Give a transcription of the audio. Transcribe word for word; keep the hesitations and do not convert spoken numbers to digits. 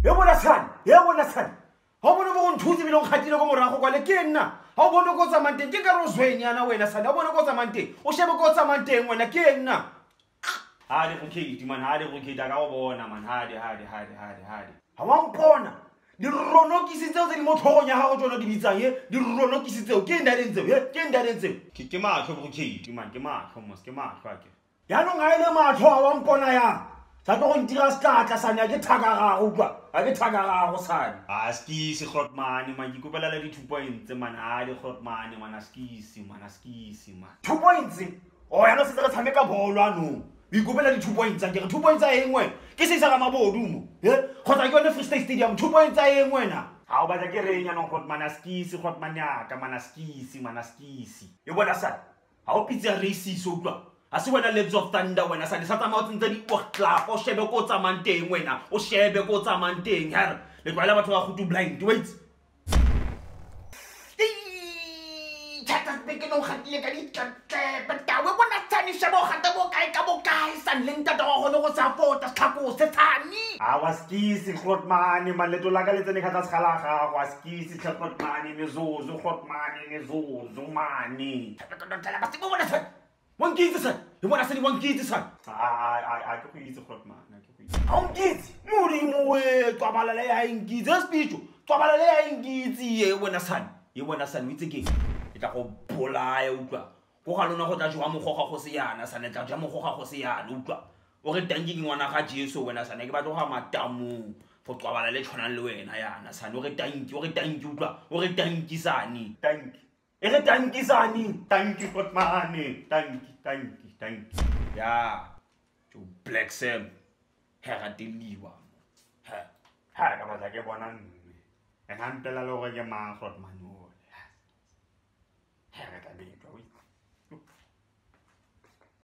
ye bona sana ye bona sana ha bona bo go nthuzi bile go khatile go morago kwa le ke nna ha o bona go tsamang teng ke ka rozweni yana wena sana ha bona go tsamang teng o shebe go tsamang teng wena ke nna ha le go khedi man ha le go khedi ka go bona man ha de ha de ha de ha de ha de ha wa mpona di ronokisi tseo tse di mo tlhogong ya gago tsona di bitsang ye di ronokisi tseo ke ndaleng tseo ye ke ndaleng tseo ke ke matlho go khedi man ke matlho mos ke matlho a ke yaanong a ile matlho a wa mpona yang sa tlo go ntira sekatla sane a ke thakagago utlwa a ke thakagago sane a skisi grotmane man ke kopelela di two points man a di grotmane man a skisi man a skisi man two points o yana se re tshameka bolo anong o ikopela di two points a ke re two points a engwe ke se isa ga mabodu mo he kgotsa ke yone Free State Stadium two points a engwe na ha o batla ke reng yana grotmane a skisi grotmane ya ka man a skisi man a skisi e bona sa ha o pitse racist utlwa a se wena Legs of Thunder wena sa di sa tsamao tsentse di clap o shebe ko tsamang teng wena o shebe ko tsamang teng her le tlwaela batho ba go tu blind wait tata beke no khatile ka di tlatle batawe bona tsani shebo khata bo kae ka bo kae san leng tata go go go support tlhako se tsani a wa skisi grotmane man le to la ka le tsene khata skhala ga wa skisi grotmane mezuzu grotmane mezuzu mani tata ba se bo bona tsani wankitse sa e bona se di wankitse sa a a a ke go itse grotmane ke go itse a wankitse muri mo e twabalala ya ingitse speech twabalala ya ingitse ye bona san ye bona san itse ke e tla go bolaya utlwa go ga lona go tla jwa mogoga go se yana sa ne tla jwa mogoga go se yana utlwa o re tanki ke ngwana ga Jesu wena sa ne ke batla go ga matamu go twabala le tshwana le wena yana sa ne o re tanki o re tanki utlwa o re tanki sane tanki e re tanki sane tanki grotmane tanki tanki tanki ya jo Black Sam hera deliwa ha ha ka batla ke bona nne e nantela le go ke mang grotmane